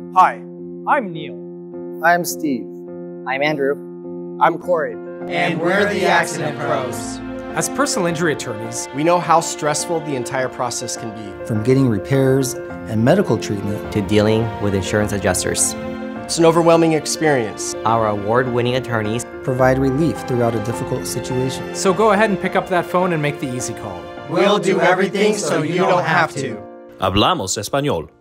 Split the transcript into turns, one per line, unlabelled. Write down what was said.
Hi, I'm Neil.
I'm Steve.
I'm Andrew.
I'm Corey.
And we're the Accident Pros.
As personal injury attorneys,
we know how stressful the entire process can be.
From getting repairs and medical treatment
to dealing with insurance adjusters.
It's an overwhelming experience.
Our award-winning attorneys
provide relief throughout a difficult situation.
So go ahead and pick up that phone and make the easy call.
We'll do everything so you don't have to.
Hablamos español.